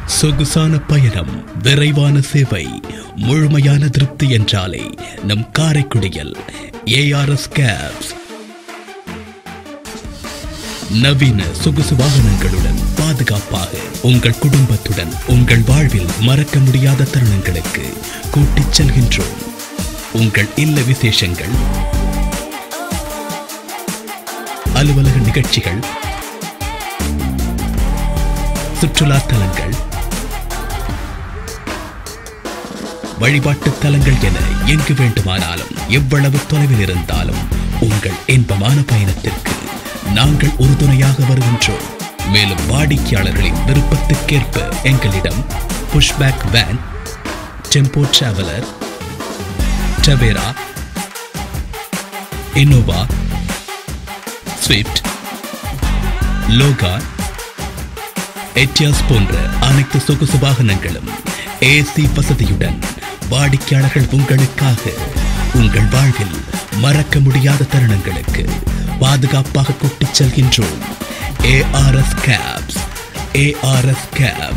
சொகுசான பயணம், விரைவான சேவை, முழுமையான திருப்தி என்றாலே நம் காரைக்குடியில் ஏஆர்எஸ் கேப்ஸ். நவீன சொகுசு வாகனங்களுடன் பாதுகாப்பாக உங்கள் குடும்பத்துடன் உங்கள் வாழ்வில் மறக்க முடியாத தருணங்களுக்கு கூட்டிச் செல்கின்றோம். உங்கள் இல்ல விசேஷங்கள், அலுவலக நிகழ்ச்சிகள், சுற்றுலா தலங்கள், வழிபாட்டு தலங்கள் என எங்கு வேண்டுமானாலும் எவ்வளவு தொலைவில் இருந்தாலும் உங்கள் இன்பமான பயணத்திற்கு நாங்கள் உறுதுணையாக வருகின்றோம். மேலும் வாடிக்கையாளர்களின் விருப்பத்திற்கேற்ப எங்களிடம் pushback van, tempo traveller, Tavera, Innova, Swift, Logan, Etios போன்ற அனைத்து சொகுசு வாகனங்களும் ஏசி வசதியுடன் வாடிக்கையாளர்கள் உங்களுக்காக உங்கள் வாழ்வில் மறக்க முடியாத தருணங்களுக்கு பாதுகாப்பாக கூட்டிச் செல்கின்றோம். ARS cabs. ARS gap.